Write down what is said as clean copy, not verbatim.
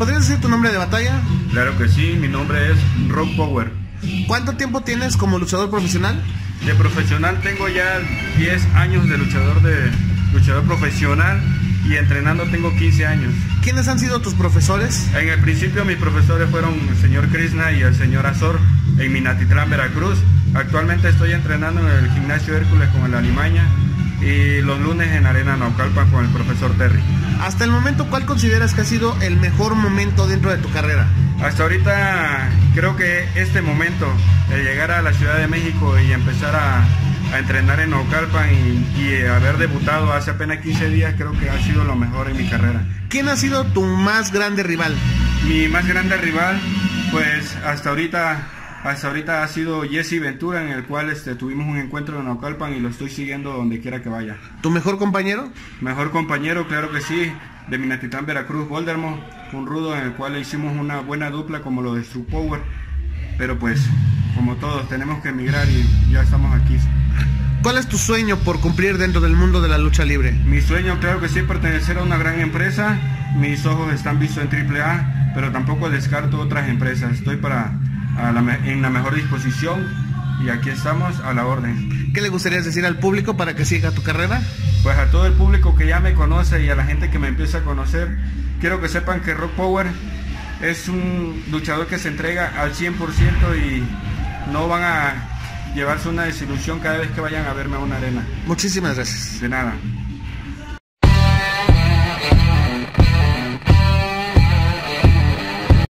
¿podrías decir tu nombre de batalla? Claro que sí, mi nombre es Rock Power. ¿Cuánto tiempo tienes como luchador profesional? De profesional tengo ya 10 años de luchador profesional, y entrenando tengo 15 años. ¿Quiénes han sido tus profesores? En el principio mis profesores fueron el señor Krishna y el señor Azor en Minatitlán, Veracruz. Actualmente estoy entrenando en el gimnasio Hércules con el Alimaña y los lunes en Arena Naucalpan con el profesor Terry. Hasta el momento, ¿cuál consideras que ha sido el mejor momento dentro de tu carrera? Hasta ahorita creo que este momento de llegar a la Ciudad de México y empezar a entrenar en Naucalpan y haber debutado hace apenas 15 días, creo que ha sido lo mejor en mi carrera. ¿Quién ha sido tu más grande rival? Mi más grande rival, pues hasta ahorita ha sido Jesse Ventura, en el cual tuvimos un encuentro en Naucalpan y lo estoy siguiendo donde quiera que vaya. ¿Tu mejor compañero? Mejor compañero, claro que sí, de Minatitlán, Veracruz, Voldermo, un rudo en el cual hicimos una buena dupla como lo de True Power, pero pues como todos tenemos que emigrar y ya estamos aquí. ¿Cuál es tu sueño por cumplir dentro del mundo de la lucha libre? Mi sueño, claro que sí, es pertenecer a una gran empresa. Mis ojos están vistos en AAA, pero tampoco descarto otras empresas. Estoy en la mejor disposición y aquí estamos a la orden. ¿Qué le gustaría decir al público para que siga tu carrera? Pues a todo el público que ya me conoce y a la gente que me empieza a conocer, quiero que sepan que Rock Power es un luchador que se entrega al 100% y no van a llevarse una desilusión cada vez que vayan a verme a una arena. Muchísimas gracias. De nada.